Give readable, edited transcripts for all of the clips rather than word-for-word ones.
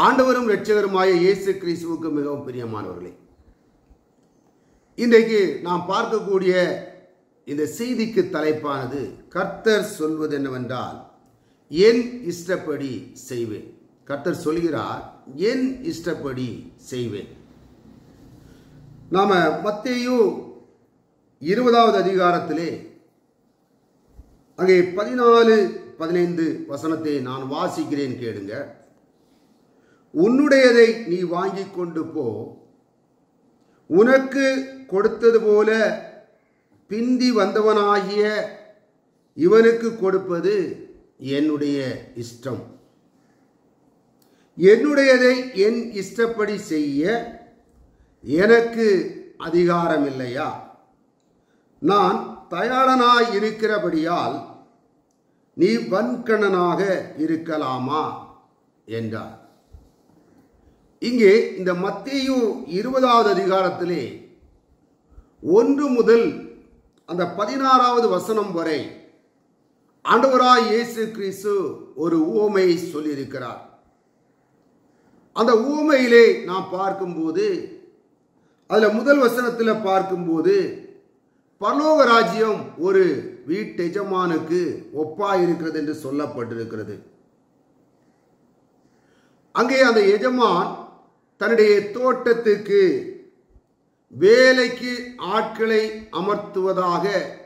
ஆண்டவரும் இரட்சகருமாய இயேசு கிறிஸ்துவுக்கு மிகவும் பிரியமானவர்களே, இன்றைக்கு நாம் பார்க்கக்கூடிய இந்த செய்திக்கு தலைப்பானது கர்த்தர் சொல்வது என்னவென்றால், என் இஷ்டப்படி செய்வேன். கர்த்தர் சொல்கிறார், என் இஷ்டப்படி செய்வேன். நாம மத்தேயு 20வது அதிகாரத்திலே அங்கே 14-15 வசனத்தை நான் வாசிக்கிறேன், கேளுங்க. உன்னுடையதை நீ வாங்கி கொண்டு போ, உனக்கு கொடுத்தது போல பிந்தி வந்தவனாகிய இவனுக்கு கொடுப்பது என்னுடைய இஷ்டம். என்னுடையதை என் இஷ்டப்படி செய்ய எனக்கு அதிகாரம் இல்லையா? நான் தயாளனாய் இருக்கிறபடியால் நீ வன்கணனாக இருக்கலாமா என்றார். இங்கே இந்த மத்தேயு 20வது அதிகாரத்திலே 1 முதல் அந்த 16வது வசனம் வரை ஆண்டவராய் இயேசு கிறிஸ்து ஒரு உவமையை சொல்லியிருக்கிறார். அந்த உவமையிலே நாம் பார்க்கும்போது, அதில் முதல் வசனத்தில் பார்க்கும்போது, பரலோக ராஜ்யம் ஒரு வீட்டு எஜமானுக்கு ஒப்பாயிருக்கிறது என்று சொல்லப்பட்டிருக்கிறது. அங்கே அந்த எஜமான் தன்னுடைய தோட்டத்துக்கு வேலைக்கு ஆட்களை அமர்த்துவதாக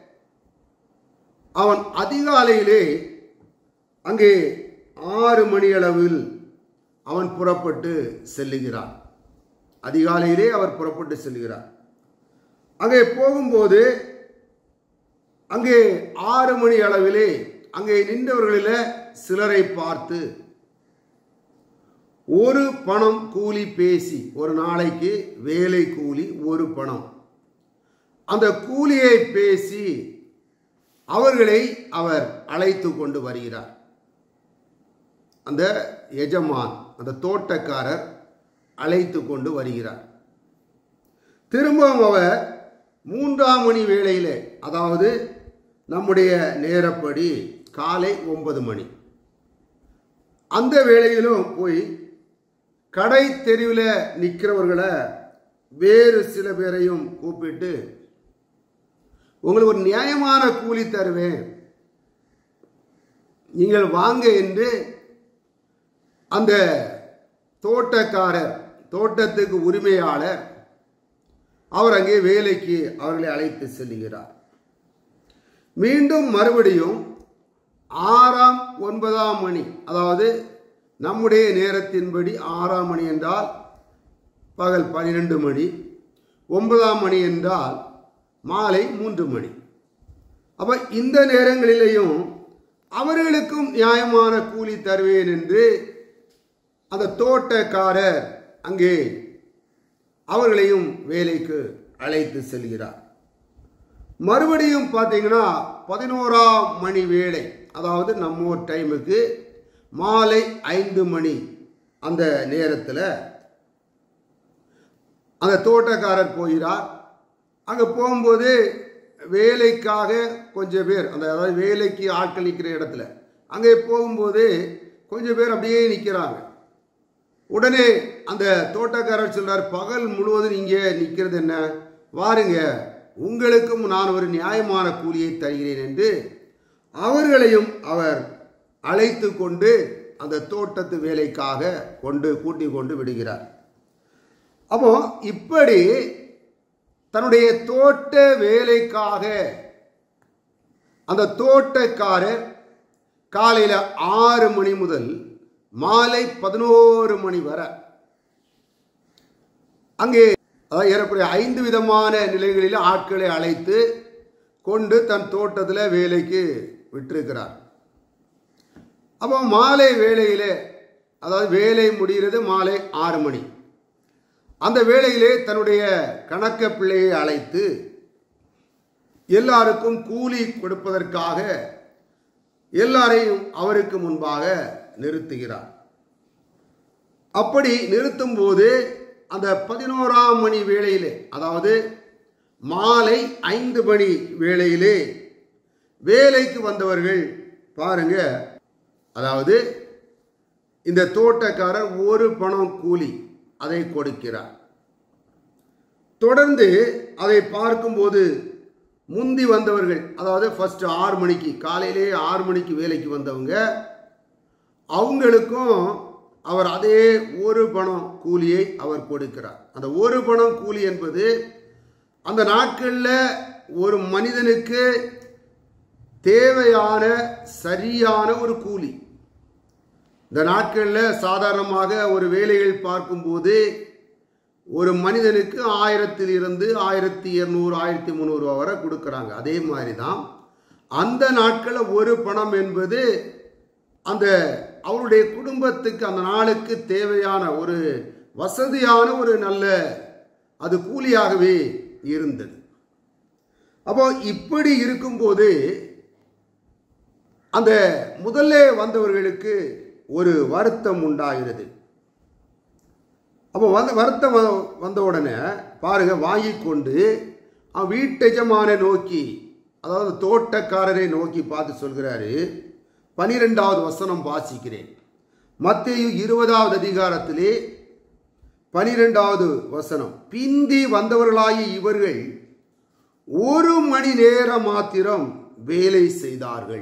அவன் அதிகாலையிலே அங்கே 6 மணி அளவில் அவன் புறப்பட்டு செல்லுகிறான். அதிகாலையிலே அவர் புறப்பட்டு செல்கிறார். அங்கே போகும்போது அங்கே 6 மணி அளவிலே அங்கே நின்றவர்களில் சிலரை பார்த்து ஒரு பணம் கூலி பேசி, ஒரு நாளைக்கு வேலை கூலி 1 பணம், அந்த கூலியை பேசி அவர்களை அவர் அழைத்து கொண்டு வருகிறார். அந்த எஜமான், அந்த தோட்டக்காரர் அழைத்து கொண்டு வருகிறார். திரும்பவும் அவர் 3ஆம் மணி வேளையிலே, அதாவது நம்முடைய நேரப்படி காலை 9 மணி, அந்த வேளையிலும் போய் கடை தெருவில் நிற்கிறவர்களை வேறு சில பேரையும் கூப்பிட்டு, உங்களுக்கு ஒரு நியாயமான கூலி தருவேன், நீங்கள் வாங்க என்று அந்த தோட்டக்காரர், தோட்டத்துக்கு உரிமையாளர், அவர் அங்கே வேலைக்கு அவர்களை அழைத்து செல்கிறார். மீண்டும் மறுபடியும் 6ஆம் 9ஆம் மணி, அதாவது நம்முடைய நேரத்தின்படி 6ஆம் மணி என்றால் பகல் 12 மணி, 9ஆம் மணி என்றால் மாலை 3 மணி. அப்ப இந்த நேரங்களிலேயும் அவர்களுக்கும் நியாயமான கூலி தருவேன் என்று அந்த தோட்டக்காரர் அங்கே அவர்களையும் வேலைக்கு அழைத்து செல்கிறார். மறுபடியும் பார்த்தீங்கன்னா 11ஆம் மணி வேளை, அதாவது நம்ம ஒரு டைமுக்கு மாலை 5 மணி, அந்த நேரத்தில் அந்த தோட்டக்காரர் போகிறார். அங்கே போகும்போது வேலைக்காக கொஞ்சம் பேர், அந்த அதாவது வேலைக்கு ஆட்கள் நிற்கிற இடத்துல அங்கே போகும்போது கொஞ்சம் பேர் அப்படியே நிற்கிறாங்க. உடனே அந்த தோட்டக்காரர் சொல்றார், பகல் முழுவதும் இங்கே நிற்கிறது என்ன, வாருங்க, உங்களுக்கும் நான் ஒரு நியாயமான கூலியை தருகிறேன் என்று அவர்களையும் அவர் அழைத்து கொண்டு அந்த தோட்டத்து வேலைக்காக கூட்டி கொண்டு விடுகிறார். அப்போ இப்படி தன்னுடைய தோட்ட வேலைக்காக அந்த தோட்டக்காரர் காலையில் 6 மணி முதல் மாலை 11 மணி வரை அங்கே ஏறக்குறைய 5 விதமான நிலைகளில் ஆட்களை அழைத்து கொண்டு தன் தோட்டத்தில் வேலைக்கு விட்டிருக்கிறார். அப்போ மாலை வேளையிலே, அதாவது வேலை முடிகிறது மாலை 6 மணி, அந்த வேளையிலே தன்னுடைய கணக்க பிள்ளையை அழைத்து எல்லாருக்கும் கூலி கொடுப்பதற்காக எல்லாரையும் அவருக்கு முன்பாக நிறுத்துகிறார். அப்படி நிறுத்தும் போது அந்த 11ஆம் மணி வேளையிலே, அதாவது மாலை 5 மணி வேளையிலே வேலைக்கு வந்தவர்கள் பாருங்க, அதாவது இந்த தோட்டக்காரர் ஒரு பணம் கூலி அதை கொடுக்கிறார். தொடர்ந்து அதை பார்க்கும்போது முந்தி வந்தவர்கள், அதாவது ஃபர்ஸ்ட் 6 மணிக்கு, காலையிலே 6 மணிக்கு வேலைக்கு வந்தவங்க, அவங்களுக்கும் அவர் அதே ஒரு பணம் கூலியை அவர் கொடுக்கிறார். அந்த ஒரு பணம் கூலி என்பது அந்த நாட்களில் ஒரு மனிதனுக்கு தேவையான சரியான ஒரு கூலி. இந்த நாட்களில் சாதாரணமாக ஒரு வேலைகள் பார்க்கும்போது ஒரு மனிதனுக்கு 1000 இருந்து 1200 1300 ரூபா வரை கொடுக்குறாங்க. அதே மாதிரி தான் அந்த நாட்களில் ஒரு பணம் என்பது அந்த அவருடைய குடும்பத்துக்கு அந்த நாளுக்கு தேவையான ஒரு வசதியான ஒரு நல்ல அது கூலியாகவே இருந்தது. அப்போ இப்படி இருக்கும்போது அந்த முதல்ல வந்தவர்களுக்கு ஒரு வருத்தம் உண்டாகிறது. அப்போ வருத்தம் வந்த உடனே பாருங்க, வாங்கி கொண்டு வீட்டெஜமான நோக்கி, அதாவது தோட்டக்காரரை நோக்கி பார்த்து சொல்கிறாரு. 12வது வசனம் வாசிக்கிறேன். மத்தேயு 20வது அதிகாரத்திலே 12வது வசனம். பிந்தி வந்தவர்களாகிய இவர்கள் 1 மணி நேரம் மாத்திரம் வேலை செய்தார்கள்.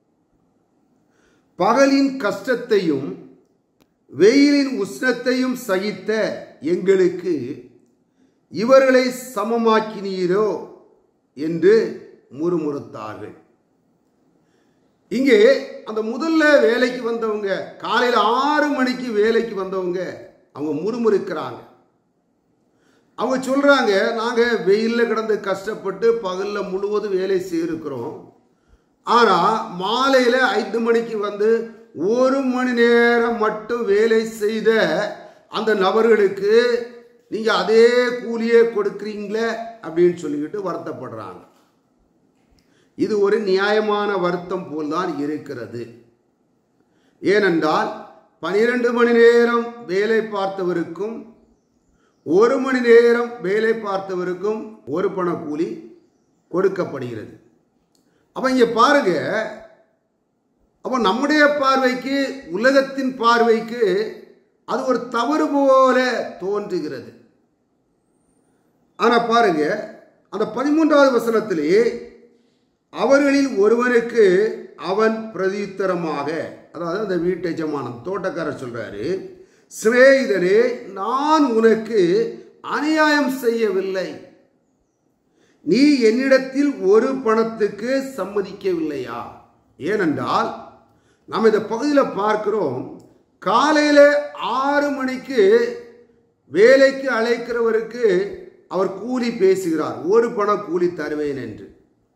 பகலின் கஷ்டத்தையும் வெயிலின் உஷ்ணத்தையும் சகித்த எங்களுக்கு இவர்களை சமமாக்கினீரோ என்று முறுமுறுத்தார்கள். இங்கே அந்த முதல்ல வேலைக்கு வந்தவங்க, காலையில் 6 மணிக்கு வேலைக்கு வந்தவங்க, அவங்க முறுமுறுக்கிறாங்க. அவங்க சொல்றாங்க, நாங்கள் வெயிலில் கிடந்து கஷ்டப்பட்டு பகலில் முழுவதும் வேலை செய்திருக்கிறோம். ஆனால் மாலையில் 5 மணிக்கு வந்து 1 மணி நேரம் மட்டும் வேலை செய்த அந்த நபர்களுக்கு நீங்கள் அதே கூலியே கொடுக்குறீங்களே அப்படின்னு சொல்லிக்கிட்டு வருத்தப்படுறாங்க. இது ஒரு நியாயமான வருத்தம் போல்தான் இருக்கிறது. ஏனென்றால் 12 மணி நேரம் வேலை பார்த்தவருக்கும் 1 மணி நேரம் வேலை பார்த்தவருக்கும் ஒரு பண கூலி கொடுக்கப்படுகிறது. அப்போ இங்கே பாருங்க, அப்போ நம்முடைய பார்வைக்கு, உலகத்தின் பார்வைக்கு அது ஒரு தவறு போல தோன்றுகிறது. ஆனால் பாருங்க, அந்த 13வது வசனத்திலே அவர்களில் ஒருவனுக்கு அவன் பிரதியுத்தரமாக, அதாவது அந்த வீட்டு எஜமானன் தோட்டக்காரர் சொல்றாரு, சிநேகிதனே, நான் உனக்கு அநியாயம் செய்யவில்லை. நீ என்னிடத்தில் ஒரு பணத்துக்கு சம்மதிக்கவில்லையா? ஏனென்றால் நாம் இந்த பகுதியில் பார்க்கிறோம், காலையில் 6 மணிக்கு வேலைக்கு அழைக்கிறவருக்கு அவர் கூலி பேசுகிறார், ஒரு பணம் கூலி தருவேன் என்று.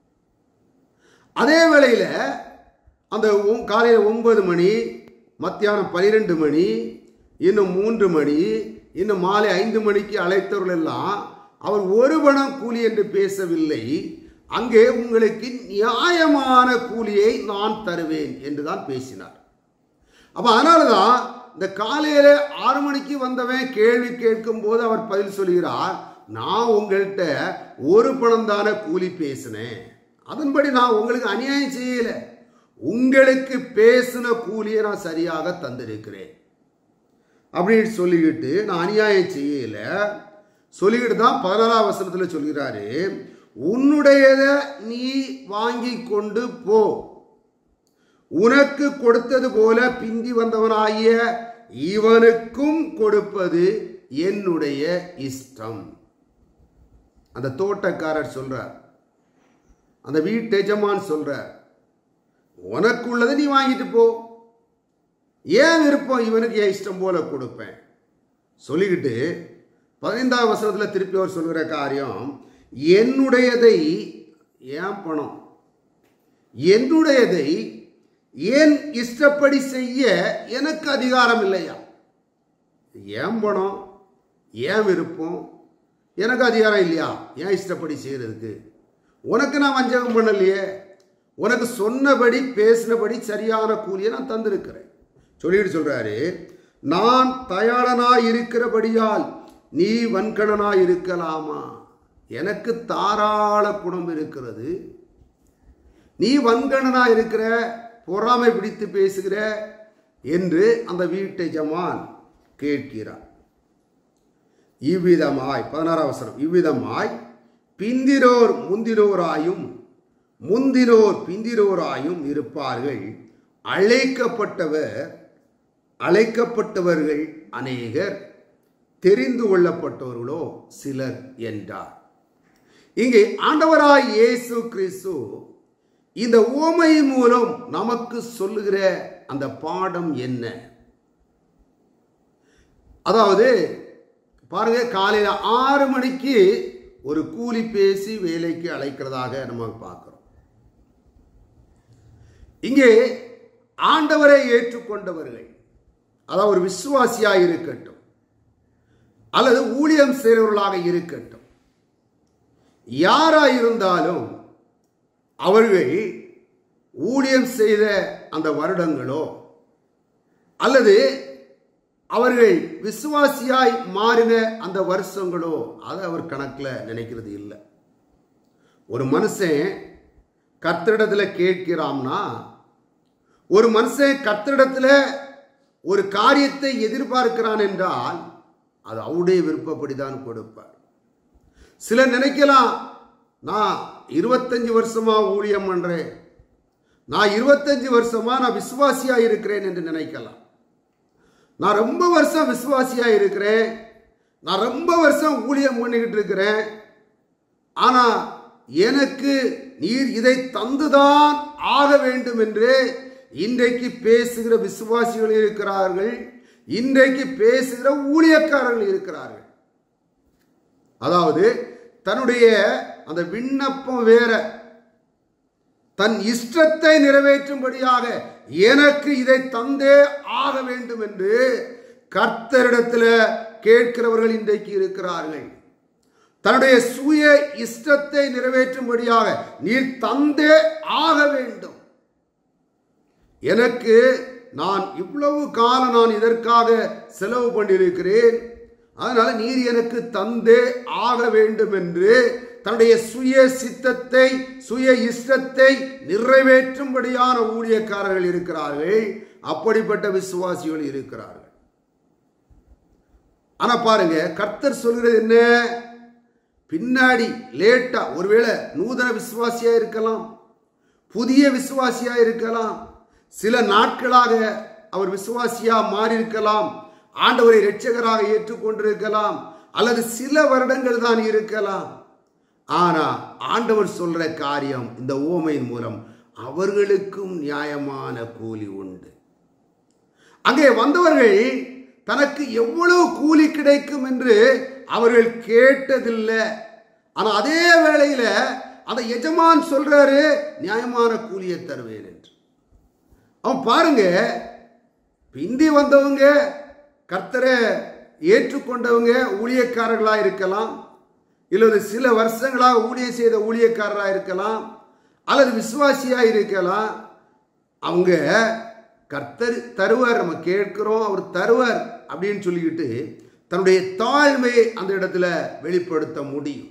அதே வேளையில் அந்த காலையில் 9 மணி, மத்தியானம் 12 மணி, இன்னும் 3 மணி, இன்னும் மாலை 5 மணிக்கு அழைத்தவர்கள் எல்லாம் அவர் ஒரு பணம் கூலி என்று பேசவில்லை. அங்கே உங்களுக்கு நியாயமான கூலியை நான் தருவேன் என்று தான் பேசினார். அப்போ அதனால தான் இந்த காலையில் 6 மணிக்கு வந்தவன் கேள்வி கேட்கும் போது அவர் பதில் சொல்கிறார், நான் உங்கள்கிட்ட ஒரு பணம் தானே கூலி பேசினேன், அதன்படி நான் உங்களுக்கு அநியாயம் செய்யலை, உங்களுக்கு பேசின கூலியை நான் சரியாக தந்திருக்கிறேன் அப்படின்னு சொல்லிக்கிட்டு நான் அநியாயம் செய்யலை சொல்லிக்கிட்டு தான் 16வது வசனத்தில் சொல்கிறாரு, உன்னுடையதை நீ வாங்கி கொண்டு போ, உனக்கு கொடுத்தது போல பிந்தி வந்தவனாகிய இவனுக்கும் கொடுப்பது என்னுடைய இஷ்டம். அந்த தோட்டக்காரர் சொல்றார், அந்த வீட்டு எஜமான் சொல்றார், உனக்குள்ளதை நீ வாங்கிட்டு போ, ஏன் விருப்பம், இவனுக்கு என் இஷ்டம் போல கொடுப்பேன் சொல்லிக்கிட்டு 15வது வசனத்தில் திருப்பி அவர் சொல்கிற காரியம், என்னுடையதை, ஏன் பணம், என்னுடையதை ஏன் இஷ்டப்படி செய்ய எனக்கு அதிகாரம் இல்லையா? ஏன் பணம், ஏன் விருப்பம், எனக்கு அதிகாரம் இல்லையா ஏன் இஷ்டப்படி செய்யறதுக்கு? உனக்கு நான் வஞ்சகம் பண்ணலையே, உனக்கு சொன்னபடி பேசினபடி சரியான கூலியை நான் தந்திருக்கிறேன் சொல்லிட்டு சொல்றாரு, நான் தயாளனாய் இருக்கிறபடியால் நீ வன்கணனாய் இருக்கலாமா? எனக்கு தாராள குணம் இருக்கிறது, நீ வன்கணனாய் இருக்கிற, பொறாமை பிடித்து பேசுகிற, என்று அந்த வீட்டு எஜமான் கேட்கிறார். இவ்விதமாய் 16ஆம் வசனம், இவ்விதமாய் பிந்திரோர் முந்திரோராயும் முந்திரோர் பிந்திரோராயும் இருப்பார்கள், அழைக்கப்பட்டவர்கள் அநேகர், தெரிந்து கொள்ளப்பட்டவர்களோ சிலர் என்றார். இங்கே ஆண்டவராய் இயேசு கிறிஸ்து இந்த உவமை மூலம் நமக்கு சொல்லுகிற அந்த பாடம் என்ன? அதாவது பாருங்க, காலையில் 6 மணிக்கு ஒரு கூலி பேசி வேலைக்கு அழைக்கிறதாக நம்ம பார்க்கிறோம். இங்கே ஆண்டவரை ஏற்றுக்கொண்டவர்கள், அதாவது ஒரு விசுவாசியாக இருக்கட்டும் அல்லது ஊழியம் செய்கிறவர்களாக இருக்கட்டும், யாராக இருந்தாலும் அவர்கள் ஊழியம் செய்த அந்த வருடங்களோ அல்லது அவர்கள் விசுவாசியாய் மாறின அந்த வருஷங்களோ அதை அவர் கணக்கில் நினைக்கிறது இல்லை. ஒரு மனுஷன் கர்த்தரிடத்தில் கேட்கிறான்னா, ஒரு மனுஷன் கர்த்தரிடத்தில் ஒரு காரியத்தை எதிர்பார்க்கிறான் என்றால் அது அவருடைய விருப்பப்படிதான் கொடுப்பார். சிலர் நினைக்கலாம், நான் 25 வருஷமா ஊழியம் பண்றேன், நான் 25 வருஷமா நான் விசுவாசியா இருக்கிறேன் என்று நினைக்கலாம். நான் ரொம்ப வருஷம் விசுவாசியா இருக்கிறேன், நான் ரொம்ப வருஷம் ஊழியம் பண்ணிக்கிட்டு இருக்கிறேன், ஆனா எனக்கு நீர் இதை தந்துதான் ஆக வேண்டும் என்று இன்றைக்கு பேசுகிற விசுவாசிகள் இருக்கிறார்கள், இன்றைக்கு பேசுகிற ஊழியக்காரர்கள் இருக்கிறார்கள். அதாவது தன்னுடைய அந்த விண்ணப்பம் வேற, தன் இஷ்டத்தை நிறைவேற்றும்படியாக எனக்கு இதை தந்தே ஆக வேண்டும் என்று கர்த்தரிடத்தில் கேட்கிறவர்கள் இன்றைக்கு இருக்கிறார்கள். தன்னுடைய சுய இஷ்டத்தை நிறைவேற்றும்படியாக நீர் தந்தே ஆக வேண்டும், எனக்கு நான் இவ்வளவு காலம் நான் இதற்காக செலவு பண்ணியிருக்கிறேன், அதனால நீர் எனக்கு தந்தே ஆக வேண்டும் என்று தன்னுடைய சுய சித்தத்தை சுய இஷ்டத்தை நிறைவேற்றும்படியான ஊழியக்காரர்கள் இருக்கிறார்கள், அப்படிப்பட்ட விசுவாசிகள் இருக்கிறார்கள். ஆனா பாருங்க, கர்த்தர் சொல்கிறது என்ன? பின்னாடி லேட்டா, ஒருவேளை நூதன விசுவாசியா இருக்கலாம், புதிய விசுவாசியா இருக்கலாம், சில நாட்களாக அவர் விசுவாசியா மாறி இருக்கலாம், ஆண்டவரை இரட்சகராக ஏற்றுக்கொண்டிருக்கலாம், அல்லது சில வருடங்கள் தான் இருக்கலாம். ஆனா ஆண்டவர் சொல்ற காரியம் இந்த உவமையின் மூலம் அவர்களுக்கும் நியாயமான கூலி உண்டு. அங்கே வந்தவர்கள் தனக்கு எவ்வளவு கூலி கிடைக்கும் என்று அவர்கள் கேட்டதில்லை. ஆனா அதே வேளையில அந்த எஜமான் சொல்றாரு, நியாயமான கூலியை தருவேன் என்று. அவன் பாருங்க, பிந்தி வந்தவங்க கர்த்தரை ஏற்றுக்கொண்டவங்க ஊழியக்காரர்களா இருக்கலாம், இல்லது சில வருஷங்களாக ஊழியம் செய்த ஊழியக்காரராக இருக்கலாம், அல்லது விசுவாசியா இருக்கலாம். அவங்க கர்த்தர் தருவார், நம்ம கேட்கிறோம் அவர் தருவார் அப்படின்னு சொல்லிக்கிட்டு தன்னுடைய தாழ்மையை அந்த இடத்துல வெளிப்படுத்த முடியும்.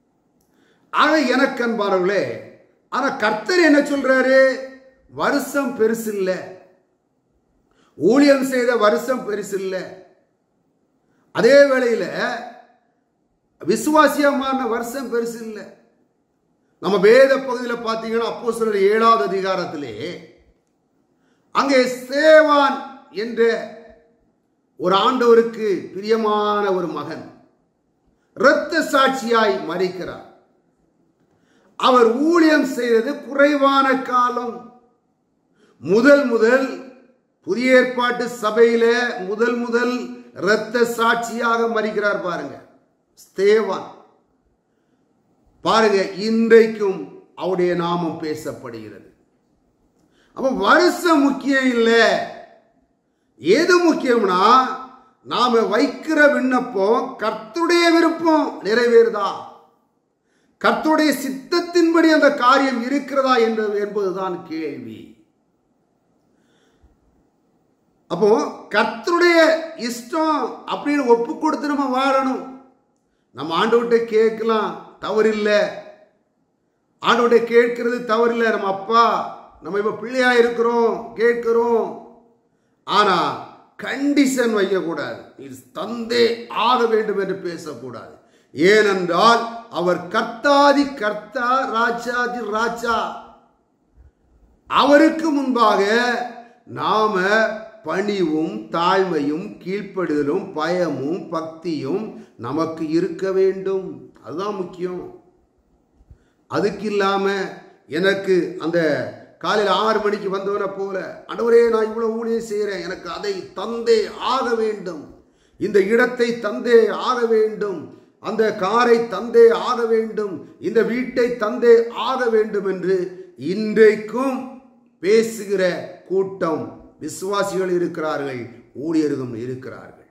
ஆக எனக்கு அன்பானவர்களே, ஆனா கர்த்தர் என்ன சொல்றாரு? வருஷம் பெருசு இல்லை, ஊழியம் செய்த வருஷம் பெருசு இல்லை, அதே வேளையில விசுவாசியா மாறின வருஷம் பெருசு இல்லை. நம்ம வேத பகுதியில் பார்த்தீங்கன்னா அப்போஸ்தலர் 7வது அதிகாரத்திலே அங்கே ஸ்தேவான் என்ற ஒரு ஆண்டவருக்கு பிரியமான ஒரு மகன் இரத்த சாட்சியாய் மரிக்கிறார். அவர் ஊழியம் செய்தது குறைவான காலம். முதல் புதிய ஏற்பாட்டு சபையில முதல் இரத்த சாட்சியாக மரிக்கிறார். பாருங்க, ஸ்தேவான். பாருங்க, இன்றைக்கும் அவருடைய நாமம் பேசப்படுகிறது. அப்ப வருஷம் முக்கியம் இல்லை, எது முக்கியம்னா நாம வைக்கிற விண்ணப்பம் கர்த்தருடைய விருப்பம் நிறைவேறுதா, கர்த்தருடைய சித்தத்தின்படி அந்த காரியம் இருக்கிறதா என்பதுதான் கேள்வி. அப்போ கர்த்தருடைய இஷ்டம் அப்படின்னு ஒப்பு கொடுத்து நம்ம வாழணும். நம்ம ஆண்டவர்கிட்ட கேட்கலாம், தவறில்லை, ஆண்டவர்கிட்ட கேட்கிறது தவறில்லை. நம்ம அப்பா, நம்ம இப்ப பிள்ளையா இருக்கிறோம், கேட்கிறோம். ஆனா கண்டிஷன் வைக்கக்கூடாது. இது தந்தே ஆக வேண்டும் என்று பேசக்கூடாது. ஏனென்றால் அவர் கர்த்தாதி கர்த்தா, ராஜாதி ராஜா. அவருக்கு முன்பாக நாம பணிவும் தாழ்மையும் கீழ்ப்படுதலும் பயமும் பக்தியும் நமக்கு இருக்க வேண்டும். அதுதான் முக்கியம். அதுக்கு இல்லாம எனக்கு அந்த காலையில் 6 மணிக்கு வந்தவனை போல, ஆண்டவரே நான் இவ்வளவு ஊழியம் செய்கிறேன், எனக்கு அதை தந்தே ஆக வேண்டும், இந்த இடத்தை தந்தே ஆக வேண்டும், அந்த காரை தந்தே ஆக வேண்டும், இந்த வீட்டை தந்தே ஆக வேண்டும் என்று இன்றைக்கும் பேசுகிற கூட்டம் விசுவாசிகள் இருக்கிறார்கள், ஊழியர்களும் இருக்கிறார்கள்.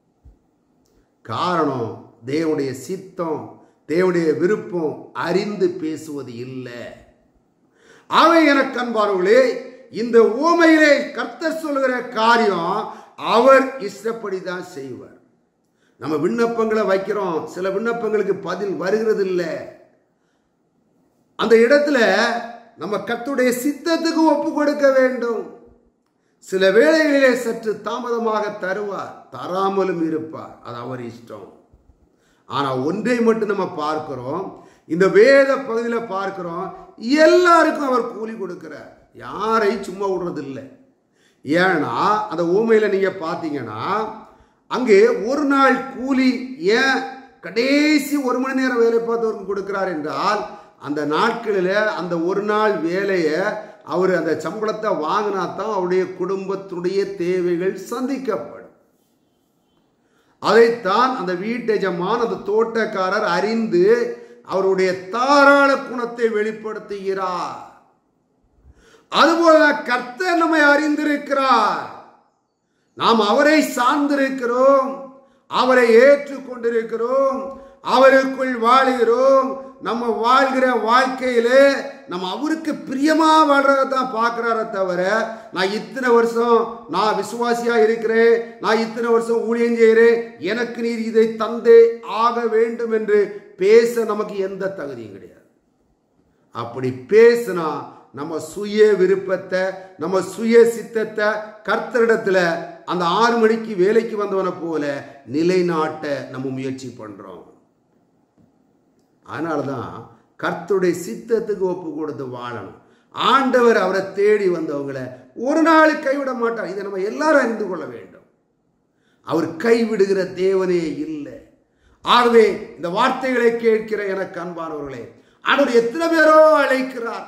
காரணம் தேவனுடைய சித்தம், தேவனுடைய விருப்பம் அறிந்து பேசுவது இல்லை. அவை எனக்கு அன்பானவர்களே, இந்த உவமையிலே கர்த்தர் சொல்லுகிற காரியம் அவர் இஷ்டப்படிதான் செய்வார். நம்ம விண்ணப்பங்களை வைக்கிறோம், சில விண்ணப்பங்களுக்கு பதில் வருகிறது இல்லை. அந்த இடத்துல நம்ம கர்த்தருடைய சித்தத்துக்கு ஒப்பு கொடுக்க வேண்டும். சில வேளைகளிலே சற்று தாமதமாக தருவார், தராமலும் இருப்பார், அது அவர் இஷ்டம். ஆனா ஒன்றை மட்டும் நம்ம பார்க்கிறோம், இந்த வேத பகுதியில் பார்க்கிறோம், எல்லாருக்கும் அவர் கூலி கொடுக்கிறார், யாரையும் சும்மா விடுறது இல்லை. ஏன்னா அந்த ஊமையில நீங்க பார்த்தீங்கன்னா அங்கே ஒரு நாள் கூலி ஏன் கடைசி 1 மணி நேரம் வேலை பார்த்தவருக்கு கொடுக்கிறார் என்றால், அந்த நாட்களில் அந்த ஒரு நாள் வேலையை அவர் அந்த சம்பளத்தை வாங்கினா தான் அவருடைய குடும்பத்துடைய தேவைகள் சந்திக்கப்படும். அதைத்தான் அந்த வீட்டெஜமான், அந்த தோட்டக்காரர் அறிந்து அவருடைய தாராள குணத்தை வெளிப்படுத்துகிறார். அதுபோல கர்த்தர் நம்மை அறிந்திருக்கிறார். நாம் அவரை சார்ந்திருக்கிறோம், அவரை ஏற்றுக்கொண்டிருக்கிறோம், அவருக்குள் வாழுகிறோம். நம்ம வாழ்கிற வாழ்க்கையிலே நம்ம அவருக்கு பிரியமா வாழ்றதான் பார்க்கிறார தவிர, நான் இத்தனை வருஷம் நான் விசுவாசியா இருக்கிறேன், நான் இத்தனை வருஷம் ஊழியம் செய்கிறேன், எனக்கு நீர் இதை தந்தே ஆக வேண்டும் என்று பேச நமக்கு எந்த தகுதியும் கிடையாது. அப்படி பேசினா நம்ம சுய விருப்பத்தை, நம்ம சுய சித்தத்தை கர்த்தரிடத்துல அந்த 6 மணிக்கு வேலைக்கு வந்தவனை போல நிலைநாட்ட நம்ம முயற்சி பண்றோம். அதனாலதான் கர்த்தருடைய சித்தத்துக்கு ஒப்பு கொடுத்து வாழணும். ஆண்டவர் அவரை தேடி வந்தவங்களை ஒரு நாள் கைவிட மாட்டார். இதை நம்ம எல்லாரும் அறிந்து கொள்ள வேண்டும். அவர் கைவிடுகிற தேவனே இல்லை. ஆகவே இந்த வார்த்தைகளை கேட்கிற எனக்கு அன்பானவர்களே, ஆண்டவர் எத்தனை பேரோ அழைக்கிறார்,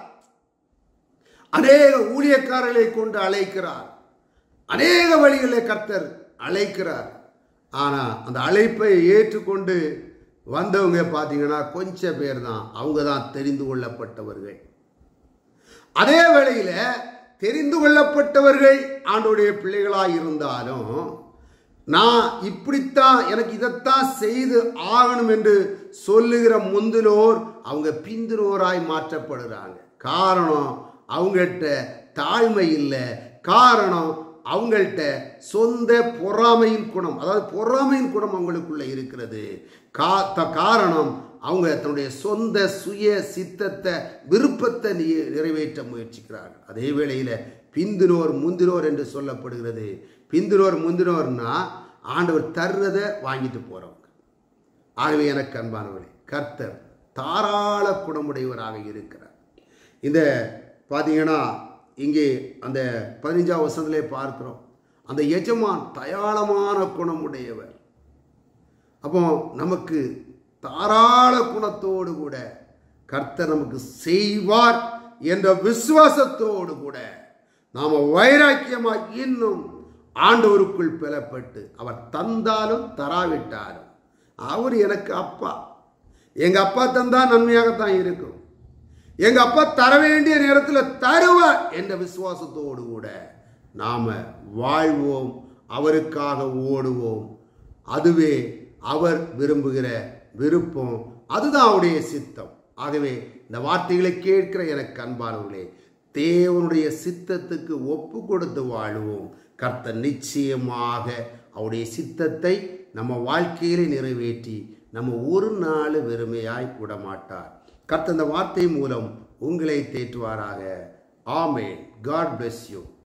அநேக ஊழியக்காரர்களை கொண்டு அழைக்கிறார், அநேக வழிகளை கர்த்தர் அழைக்கிறார். ஆனா அந்த அழைப்பை ஏற்றுக்கொண்டு வந்தவங்க பார்த்தீங்கன்னா கொஞ்சம் பேர் தான், அவங்க தான் தெரிந்து கொள்ளப்பட்டவர்கள். அதே வேளையில தெரிந்து கொள்ளப்பட்டவர்கள் ஆண்டவருடைய பிள்ளைகளாக இருந்தாலும், நான் இப்படித்தான் எனக்கு இதைத்தான் செய்து ஆகணும் என்று சொல்லுகிற முந்தினோர் அவங்க பிந்தினோராய் மாற்றப்படுறாங்க. காரணம் அவங்கள்ட்ட தாழ்மை இல்லை, காரணம் அவங்கள்ட்ட சொந்த பொறாமையின் குணம், அதாவது பொறாமையின் குணம் அவங்களுக்குள்ள இருக்கிறது. காரணம் அவங்க தன்னுடைய சொந்த சுய சித்தத்தை விருப்பத்தை நிறைவேற்ற முயற்சிக்கிறார்கள். அதே வேளையில பிந்தினோர் முந்தினோர் என்று சொல்லப்படுகிறது. பிந்தினோர் முந்தினோர்னா ஆண்டவர் தர்றதை வாங்கிட்டு போறவங்க. ஆகவே எனக்கு அன்பானவர்களே, கர்த்தர் தாராள குணமுடையவராக இருக்கிறார். இந்த பார்த்தீங்கன்னா இங்கே அந்த 15ஆம் வசனத்திலே பார்க்கிறோம், அந்த எஜமான் தயாளமான குணமுடையவர். அப்போ நமக்கு தாராள குணத்தோடு கூட கர்த்தர் நமக்கு செய்வார் என்ற விசுவாசத்தோடு கூட நாம வைராக்கியமா இன்னும் ஆண்டவருக்குள் பெறப்பட்டு, அவர் தந்தாலும் தராவிட்டாலும் அவர் எனக்கு அப்பா, எங்க அப்பா தந்தா நன்மையாகத்தான் இருக்கும், எங்க அப்பா தர வேண்டிய நேரத்தில் தருவார் என்ற விசுவாசத்தோடு கூட நாம வாழ்வோம், அவருக்காக ஓடுவோம். அதுவே அவர் விரும்புகிற விருப்பம், அதுதான் அவருடைய சித்தம். ஆகவே இந்த வார்த்தைகளை கேட்கிற எனக்கு அன்பானவர்களே, தேவனுடைய சித்தத்துக்கு ஒப்பு கொடுத்து வாழுவோம். கர்த்தர் நிச்சயமாக அவருடைய சித்தத்தை நம்ம வாழ்க்கையிலே நிறைவேற்றி நம்ம ஒரு நாள் வெறுமையாய் விடமாட்டார். கர்த்தர் இந்த வார்த்தை மூலம் உங்களை தேற்றுவாராக. ஆமென். God bless you.